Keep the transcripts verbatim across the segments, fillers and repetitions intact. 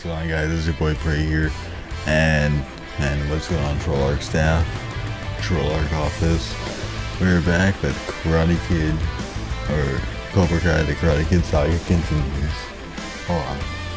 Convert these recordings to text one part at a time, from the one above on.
What's going on, guys? This is your boy Prey here, and and what's going on, Troll Arc staff, Troll Arc office. We're back with Karate Kid, or Cobra Kai, the Karate Kid saga continues. Hold on.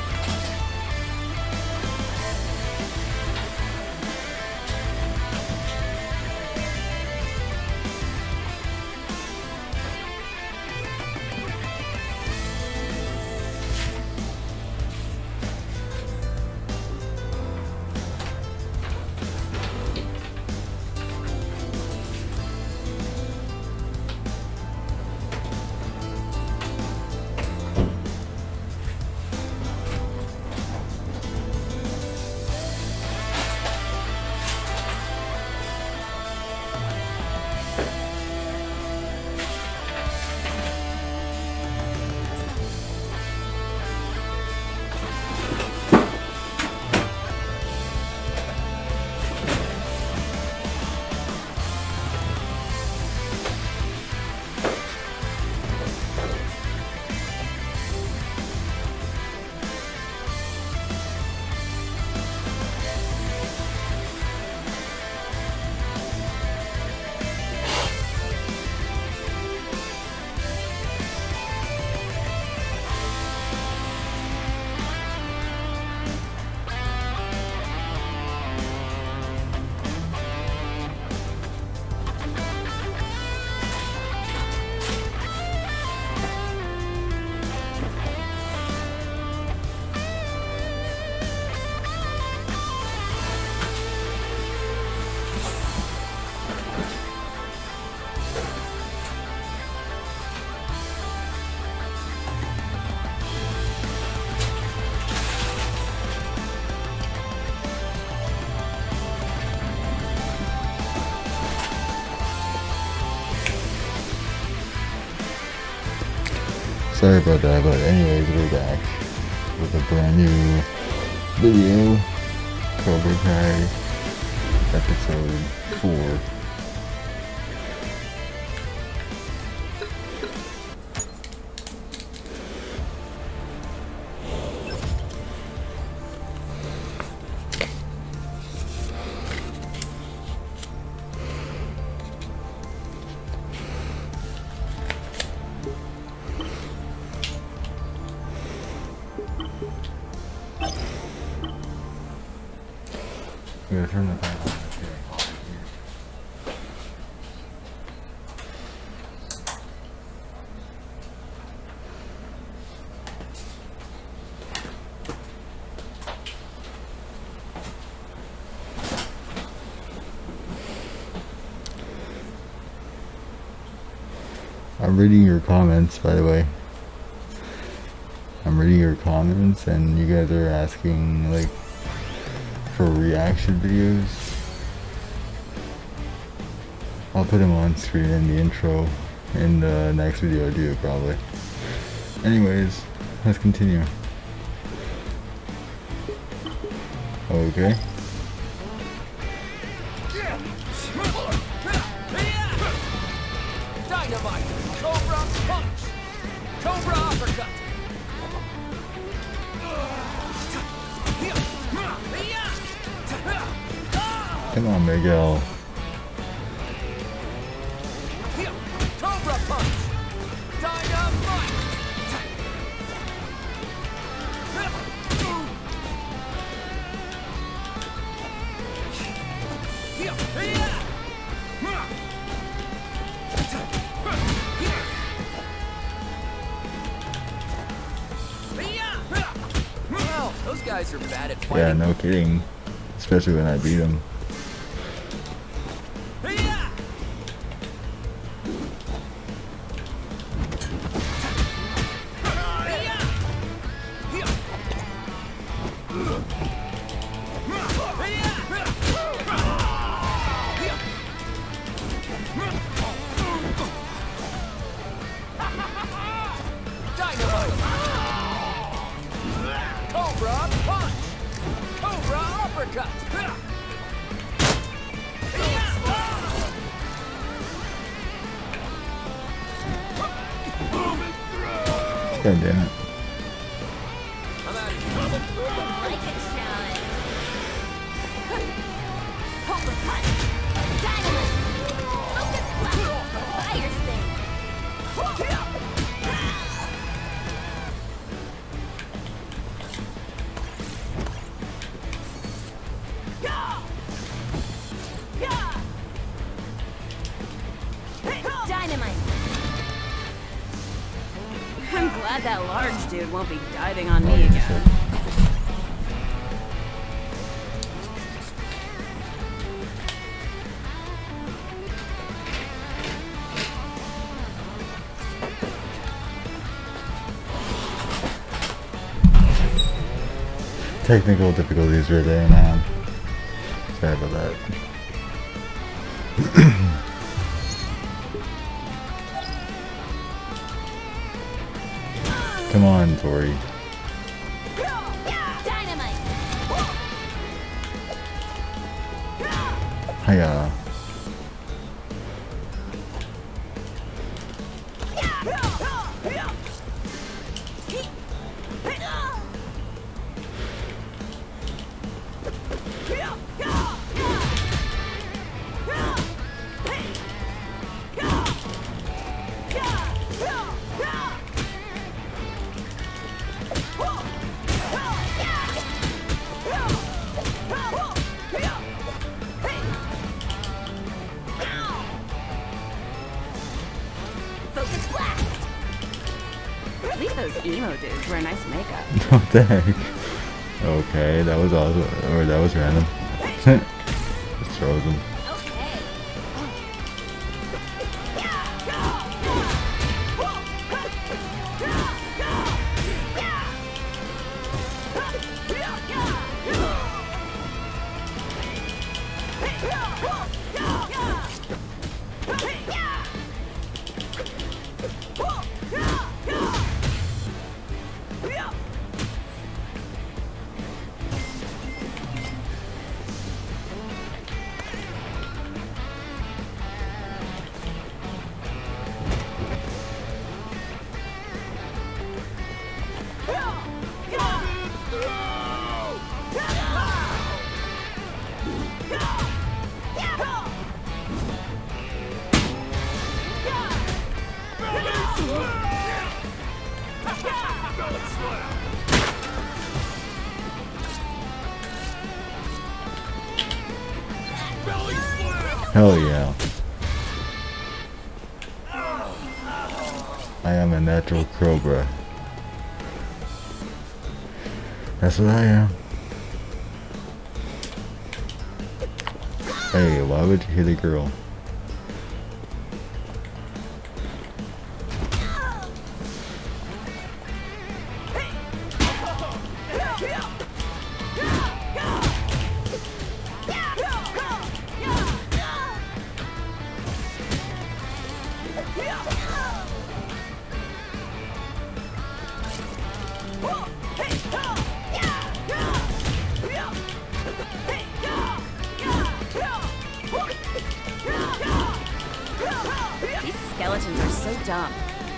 Sorry about that, but anyways, we're back with a brand new video, Cobra Kai, episode four. I'm gonna turn the fan on. I'm reading your comments, by the way. I'm reading your comments, and you guys are asking, like, for reaction videos. I'll put them on screen in the intro in the next video I do, probably. Anyways, let's continue. Okay. Dynamite! Cobra punch! Cobra uppercut! Come on, Miguel. Cobra punch! Dynamite! Well, those guys are bad at fighting. Yeah, no kidding. Especially when I beat him. Cobra punch! Cobra uppercut! God damn it. I'm out of here. Dynamite. I'm glad that large dude won't be diving on me again. Technical difficulties right there, man. Sorry about that. Come on, Tori. Dynamite. Hiya. Focus blast. At least those emo dudes wear nice makeup. What the heck? Okay, that was awesome. Or that was random. Just throws him. Okay. Hell yeah. I am a natural cobra. That's what I am. Hey, why would you hit a girl? These skeletons are so dumb.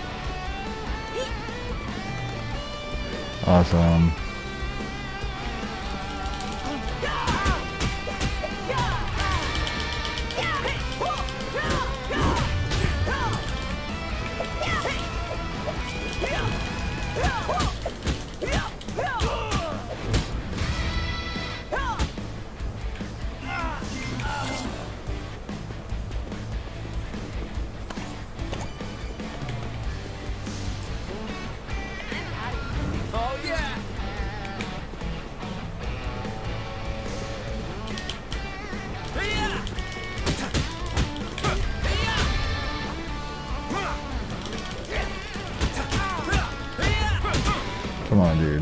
Awesome. Oh yeah! Hiya! Come on, dude.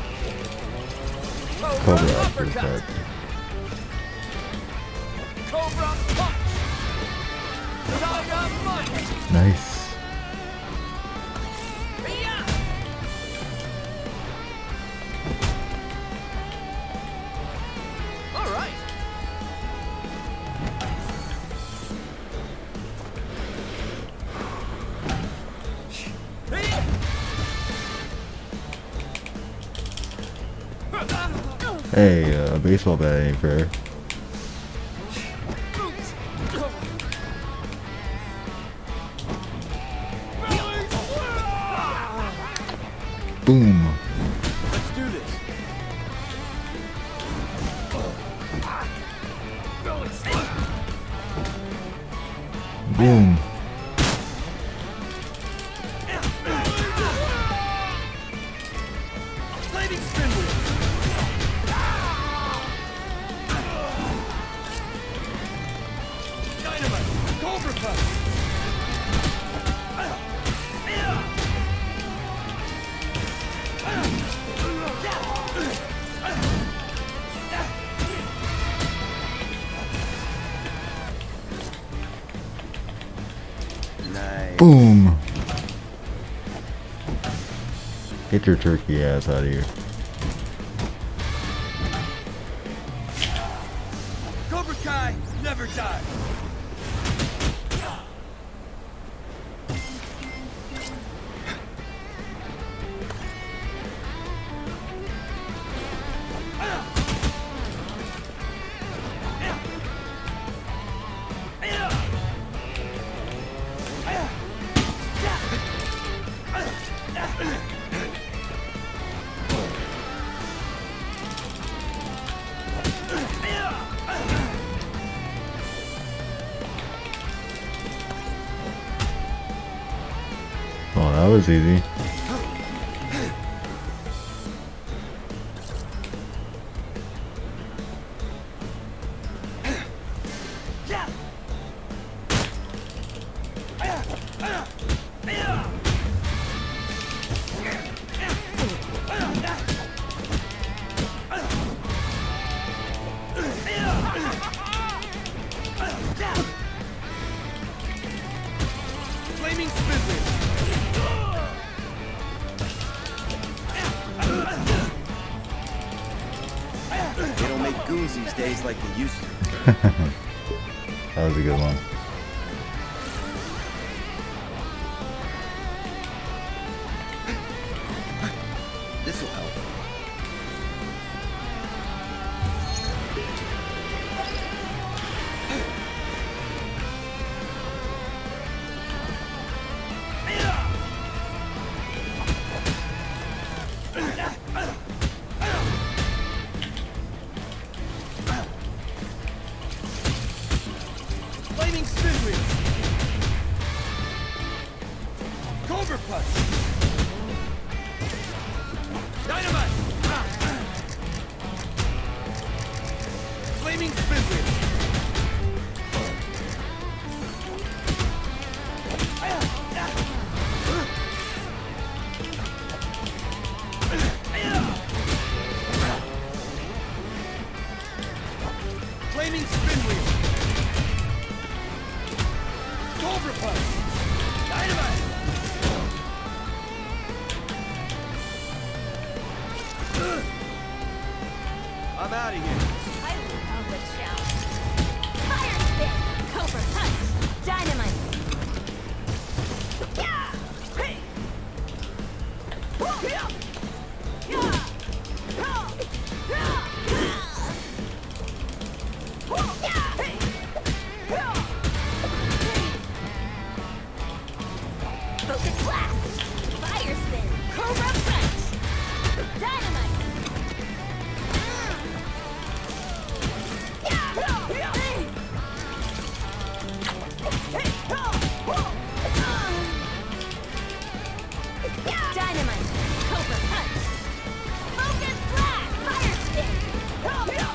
Cobra Cobra uppercut! uppercut. Cobra punch! Dynamite! Nice. Hiya! All right. Hiya! Hey, uh, a baseball bat ain't fair. Boom. Let's do this. Boom. Nice. Boom! Get your turkey ass out of here. Cobra Kai never die. Oh, that was easy. Flaming spin wheel. They don't make goons these days like they used to. That was a good one. This'll help. Flaming spin wheel. Cobra punch. Dynamite. Flaming spin wheel. Flaming spin wheel. Cobra punch. Dynamite. I'm out of here. I love a challenge. Fire spin, Cobra punch, dynamite. Yeah! Hey! Whoa! Yeah! Yeah! Yeah! Yeah! Whoa! Yeah! Hey! Yeah! Focus blast, fire spin, Cobra punch, dynamite. Dynamite, Cobra punch, focus blast, fire spin.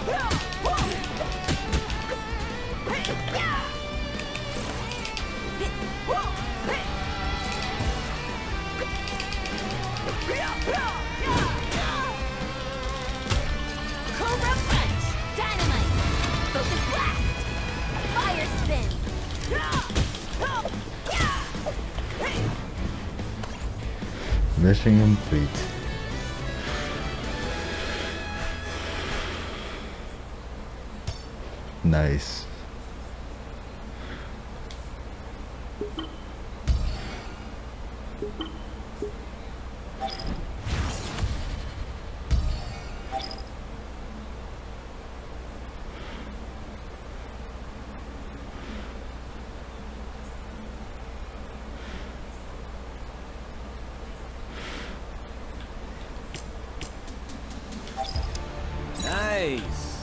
Cobra punch, dynamite, focus blast, fire spin. Mission complete. Nice. Nice.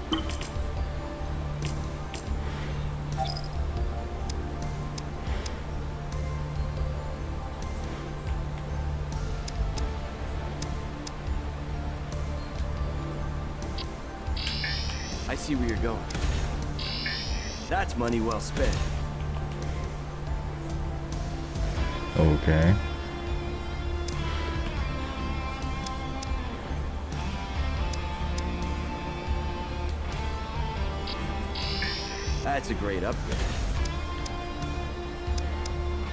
I see where you're going. That's money well spent. Okay. That's a great upgrade.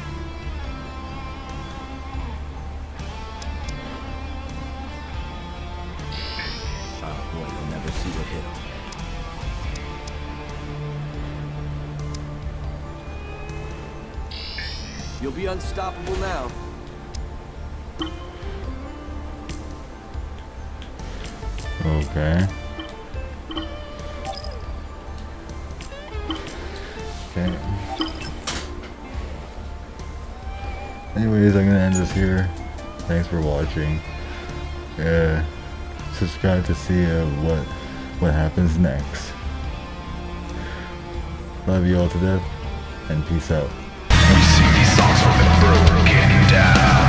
You'll be unstoppable now. Okay. Okay. Anyways, I'm gonna end this here. Thanks for watching. Uh, subscribe to see uh, what what happens next. Love you all to death, and peace out. We sing these songs for the broken down.